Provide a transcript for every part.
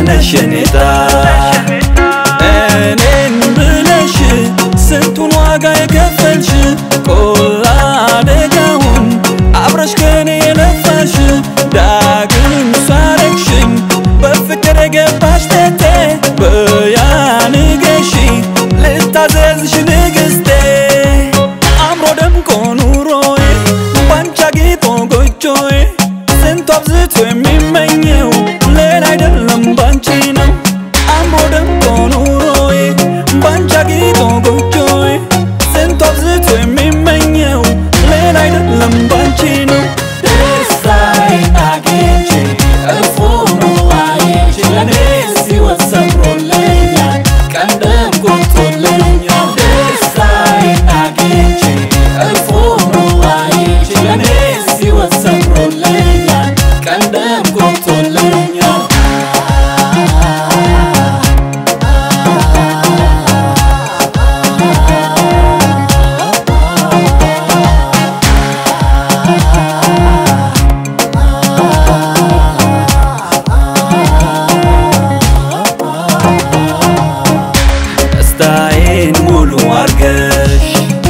ነሽኔታ እኔን ብለሽ ስንቱን ዋጋ የከፈልሽ ቆላ ደጋውን አብረሽ ከኔ የለፋሽ ዳግም ሳረግሽኝ በፍቅር የገባሽ ተቴ በያንገሺ ልታዘዝሽ ንግስቴ አምሮ ደምቆ ኑሮዬ ባንቺ አጊጦ ጎጆዬ ስንቱ አብዝቶ የሚመኘው ሌላ አይደለም ባንቺ ነው አምሮ ደምቆ ኑሮዬ ባንቺ አጊጦ ጎጆዬ ስንቱ አብዝቶ የሚመኘው ሌላ አይደለም ባንቺ ነው ደስታዬን አግኝቼ እፎ ነው አይቼ ለኔስ ሕይወት ሰምሮልኛል ቀን ደምቆልኛል ደስታዬን አግኝቼ እፎ ነው አይቼ ለኔስ ሕይወት ሰምሮልኛል ቀን ደምቆልኛል ደስታዬን ሙሉ አርገሽ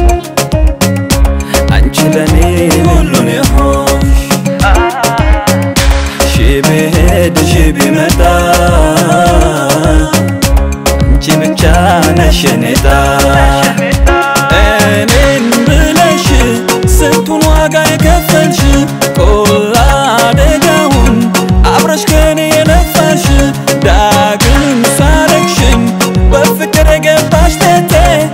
አንቺ ለኔ ሁሉን የሆንሽ ሺ ብሄድ ሺ ቢመጣ አንቺ ብቻ ነሽኔታ እኔን ብለሽ ስንቱን ዋጋ የከፈልሽ ቆላ ደጋውን አብረሽ ከኔ የለፋሽ ዳግም ሳረግሽኝ በፍቅር የገባሽ ተቴ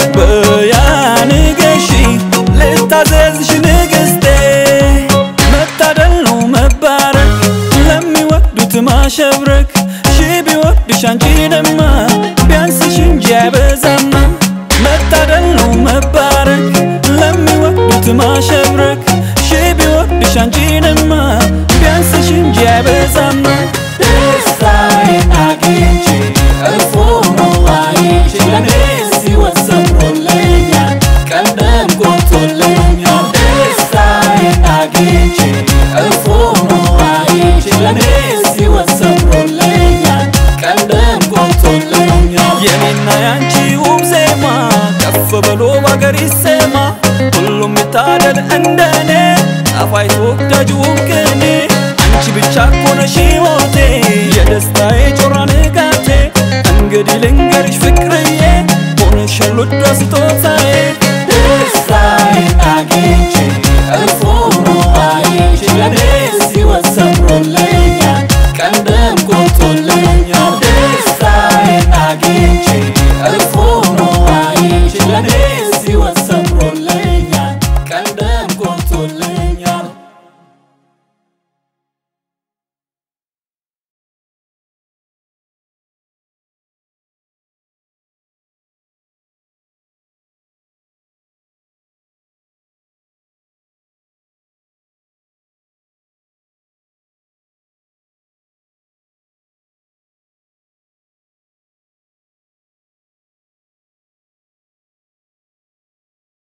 በያንገሺ ልታዘዝሽ ንግስቴ መታደል ነው መባረክ ለሚወዱት ማሸብረክ ሺ ቢወድሽ አንቺ ደማ ቢያንስሽ እንጂ አይበዛማ መታደል ነው መባረክ ለሚወዱት ማሸብረክ ሺ ቢወድሽ አንቺ ደማ ቢያንስሽ እንጂ አይበዛማ ደስታዬን አግኝቼ እፎ ነው አይቼ ለኔስ ሕይወት ሰምሮልኛል ቀን ደምቆልኛል ደስታዬን አግኝቼ እፎ ነው አይቼ ለኔስ ሕይወት ሰምሮልኛል ቀን ደምቆልኛል የኔና ያንቺ ውብ ዜማ ከፍ ብሎ ባገር ይሰማ ሁሉም ይታደል እንደኔ ጣፋጭ ተወዳጅ ውብ ቅኔ አንቺ ብቻ እኮ ነሽ